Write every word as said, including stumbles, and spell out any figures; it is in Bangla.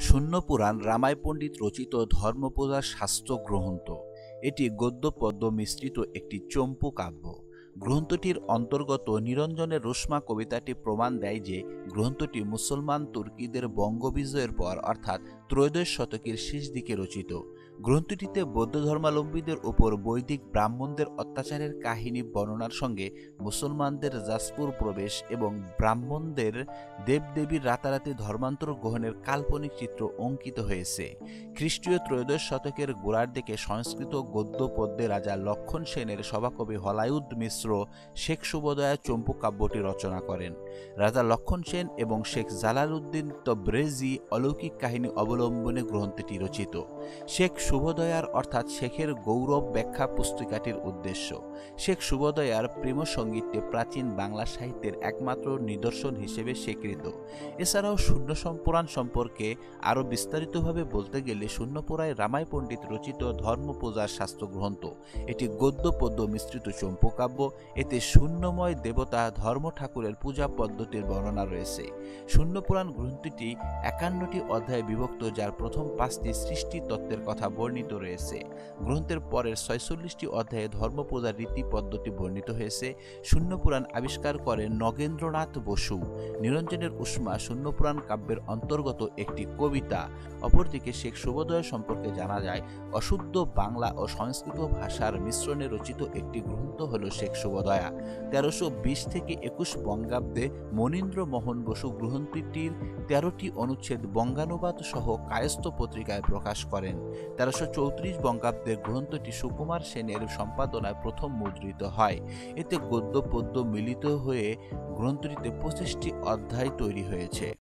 শূন্য পুরাণ রামায় পণ্ডিত রচিত ধর্মপূজার শাস্ত্র গ্রন্থ। এটি গদ্য পদ্য মিশ্রিত একটি চম্পু কাব্য। গ্রন্থটির অন্তর্গত নিরঞ্জনের রুসমা কবিতাটি প্রমাণ দেয় যে গ্রন্থটি মুসলমান তুর্কিদের বঙ্গবিজয়ের পর অর্থাৎ ত্রয়োদশ শতকের শেষ দিকে রচিত। গ্রন্থটিতে বৌদ্ধ ধর্মাবলম্বীদের উপর বৈদিক ব্রাহ্মণদের অত্যাচারের কাহিনী বর্ণনার সঙ্গে মুসলমানদের যাজপুর প্রবেশ এবং ব্রাহ্মণদের দেবদেবীর রাতারাতি ধর্মান্তর গ্রহণের কাল্পনিক চিত্র অঙ্কিত হয়েছে। খ্রিস্টীয় ত্রয়োদশ শতকের গোড়ার দিকে সংস্কৃত গদ্য পদ্যে রাজা লক্ষণ সেনের সভাকবি হলায়ুদ মিশ্র শেখ শুভোদয়া চম্পু কাব্যটি রচনা করেন। রাজা লক্ষণ সেন এবং শেখ জালালউদ্দিন তবরেজি অলৌকিক কাহিনী অবলম্বনে গ্রন্থটি রচিত। শেখ শুভোদয়ার অর্থাৎ শেখের গৌরব ব্যাখ্যা পুস্তিকাটির উদ্দেশ্য। শেখ শুভোদয়ার প্রেম সঙ্গীতটি প্রাচীন বাংলা সাহিত্যের একমাত্র নিদর্শন হিসেবে স্বীকৃত। এছাড়াও শূন্য পুরাণ সম্পর্কে আরও বিস্তারিতভাবে বলতে গেলে শূন্যপুরায় রামায় পণ্ডিত রচিত ধর্মপূজার শাস্ত্র গ্রন্থ। এটি গদ্য পদ্য মিশ্রিত চম্পু কাব্য। এতে শূন্যময় দেবতা ধর্ম ঠাকুরের পূজা পদ্ধতির বর্ণনা রয়েছে। শূন্য পুরাণ গ্রন্থটি একান্নটি অধ্যায়ে বিভক্ত, যার প্রথম পাঁচটি সৃষ্টি তত্ত্বের কথা বর্ণিত রয়েছে। গ্রন্থের পরের ছয়চল্লিশটি অধ্যায়ে ধর্মপূজার রীতি পদ্ধতি বর্ণিত হয়েছে। শূন্য পুরাণ আবিষ্কার করেন নগেন্দ্রনাথ বসু। নিরঞ্জনের উষ্মা শূন্য পুরাণ কাব্যের অন্তর্গত একটি কবিতা। অপরদিকে শেখ শুভোদয় সম্পর্কে জানা যায়, অশুদ্ধ বাংলা ও সংস্কৃত ভাষার মিশ্রণে রচিত একটি গ্রন্থ হল শেখ শুভোদয়া। তেরোশো বিশ থেকে একুশ বঙ্গাব্দে মনীন্দ্র মোহন বসু গ্রন্থটির তেরোটি অনুচ্ছেদ বঙ্গানুবাদ সহ কায়স্থ পত্রিকায় প্রকাশ করেন। তেরোশো চৌত্রিশ বঙ্গাব্দে গ্রন্থটি সুকুমার সেনের সম্পাদনায় প্রথম মুদ্রিত হয়। এতে গদ্য পদ্য মিলিত হয়ে গ্রন্থটিতে পঁচিশটি অধ্যায় তৈরি হয়েছে।